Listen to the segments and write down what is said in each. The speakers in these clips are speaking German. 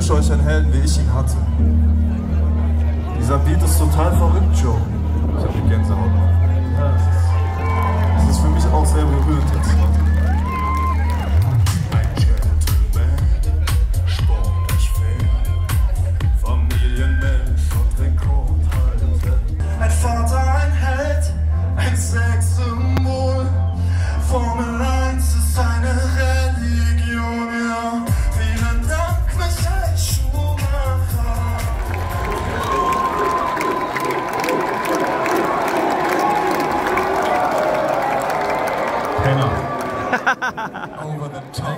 wünsche euch einen Helden, wie ich ihn hatte. Dieser Beat ist total verrückt, Joe. Ich habe die Gänsehaut. Das ist für mich auch sehr berührend jetzt. Ein Gentleman, sportlich fair, Familienmensch und Rekordhalter. Ein Vater, ein Held, ein Sexsymbol. Formel 1 ist eine Religion, ja. Vielen Dank, Michael Schumacher. Penner. Over the top.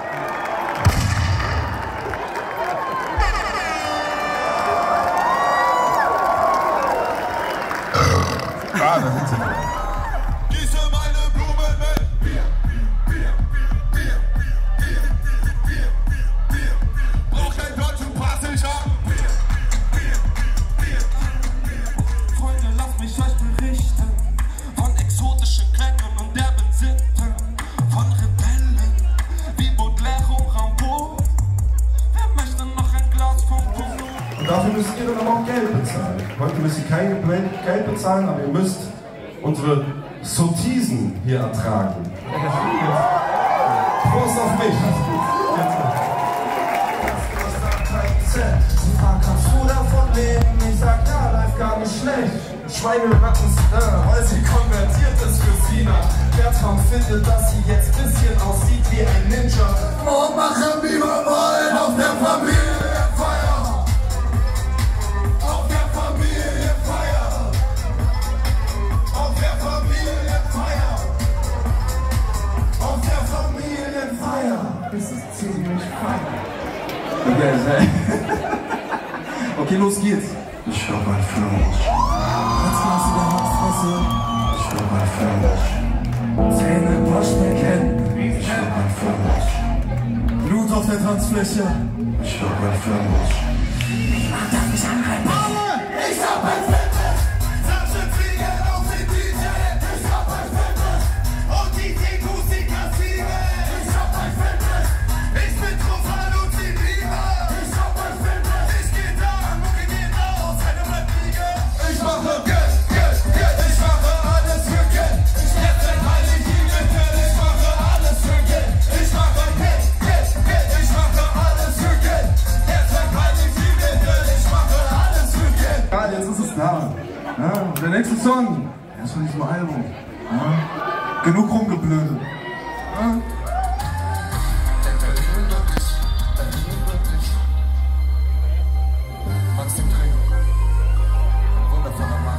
Ah, da sind sie. Gieße meine Blumen mit Bier, Bier, Bier, Bier, Bier, Bier, Bier. Braucht ein deutschen Pass, ich hab Bier, Bier, Bier, Bier. Freunde, lasst mich euch berichten von exotischen Klängen und derben Sitten, von Rebellen wie Baudelaire und Rimbaud. Wer möchte noch ein Glas vom Polo? Und dafür müsst ihr dann aber auch Geld bezahlen. Heute müsst ihr kein Geld bezahlen, aber ihr müsst unsere Sottisen hier ertragen. Prost auf mich! Sie fragen, kannst du davon leben? Ich sag, ja, live gar nicht schlecht. Schweineratten, weil sie konvertiert ist für Sina. Bertram findet, dass sie jetzt bisschen aussieht wie ein Ninja. Und machen, wie wir wollen, auf der Familienfeier. Auf der Familienfeier. Auf der Familienfeier. Auf der Familienfeier. Das ist ziemlich fein. Okay, los geht's. Ich hab ein Firmus. Jetzt machst du der Hauptfresse. Ich hab ein Firmus. Zähne im Waschbecken. Ich hab ein Firmus. Blut auf der Tanzfläche. Ich hab ein Firmus. Niemand darf mich anhalten. Ich hab ein Firmus. Ja, der nächste Song, der ist von diesem Album. Ja, genug rumgeblödet. Ja. Maxim Trio, ein wundervoller Mann.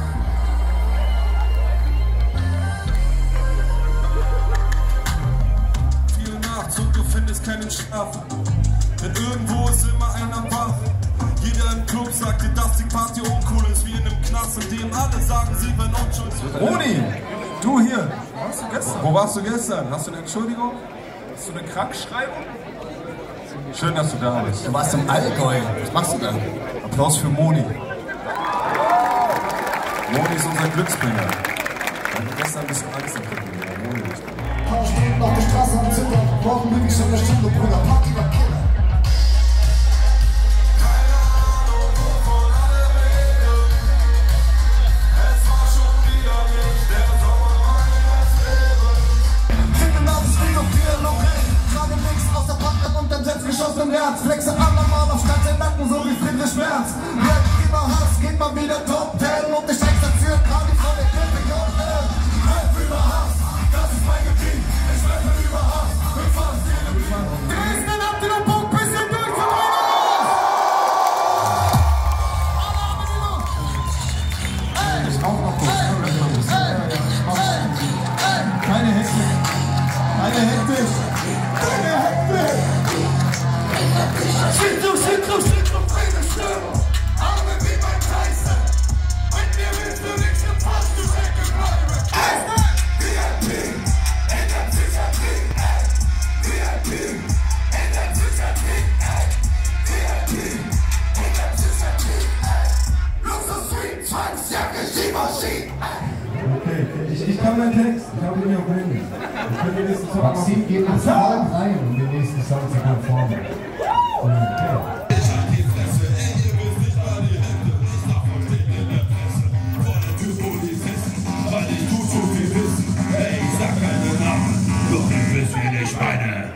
Viel nachts und du findest keinen Schlaf. Denn irgendwo ist immer einer wach. Jeder im Club sagt dir, dass die Party uncool ist, wie in einem Knast, in dem alle sagen, sie werden unschuldig. Roni, du hier, wo warst du gestern? Hast du eine Entschuldigung? Hast du eine Krankschreibung? Schön, dass du da bist. Du warst im Allgäu. Was machst du da? Applaus für Moni. Moni ist unser Glücksbringer. Wir hatten gestern ein bisschen Angst entwickelt. Moni ist da. Paar Stunden auf der Straße am Zittern, morgen bin ich schon eine Stunde, Bruder, Party war Killer. Geschossen im Herz, flexe andermal auf Stadt den Nacken, so wie Friedrich Merz. Wer lieber Hass, geht mal wieder Top 10 und ich steig's dafür, gerade vor der Klippe, Rap über Hass, das ist mein Gebiet, ich rappe über Hass, mit fast jedem Lied. Dresden habt ihr den Punkt, bisschen durch von meiner Los! Ich rauch noch kurz, keine Hektik, keine Hektik, keine Hektik! Shit, meine Stimme. Arme wie beim Tyson. Mit mir willst du nichts im Fass, du Säcke bleiben. VIP in der Psychiatrie. VIP in der Psychiatrie. VIP in der Psychiatrie. Luxus Street, Zwangsjacke, Skimaschine. Okay, ich kann meinen Text. Ich habe ihn ja auch hin. Ich kann den nächsten Song machen. Maxim geht nach vorne rein, um den nächsten Song zu performen. Okay. Doch ihr wisst, wen ich meine.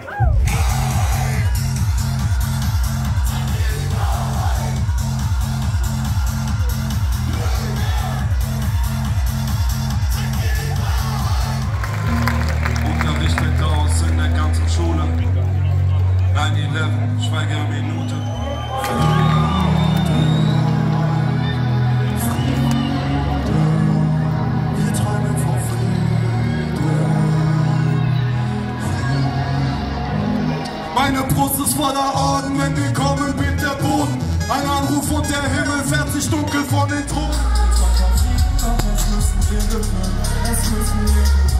Unterrichtet aus in der ganzen Schule. 9/11, Schweigeminute. Wir träumen von Frieden. Meine Brust ist voller Orden, wenn wir kommen, bebt der Boden. Ein Anruf und der Himmel fährt sich dunkel von den Thronen. Es müssen wir gewinnen.